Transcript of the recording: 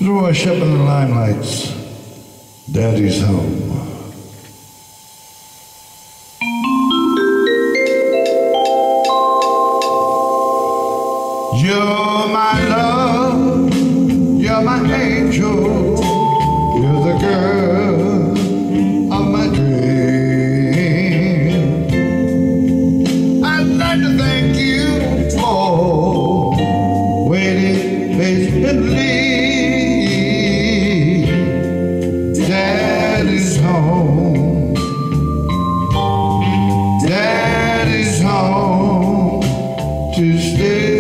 Through a ship in the limelights, Daddy's home. You're my love, you're my angel, you're the girl of my dream. I'd like to thank you for waiting patiently. Daddy's home, Daddy's home to stay.